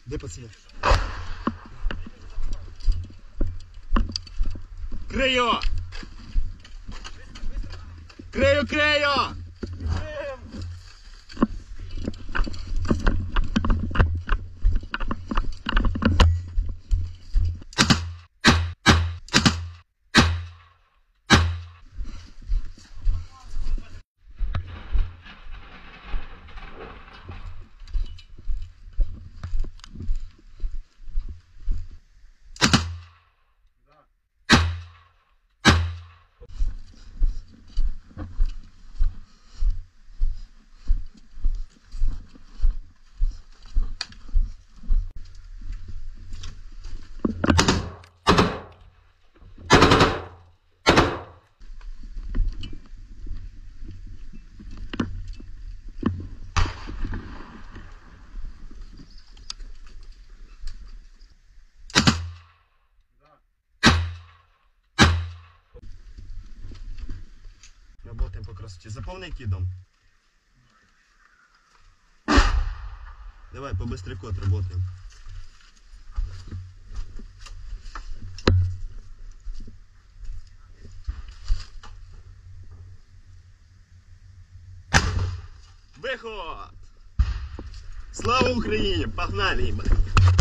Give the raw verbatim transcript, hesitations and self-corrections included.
Де пацани? Крию! Крию, крию! Работаем по красоте. Заполняй кидом. Давай, по-быстряку отработаем. Выход! Слава Украине! Погнали, ебать!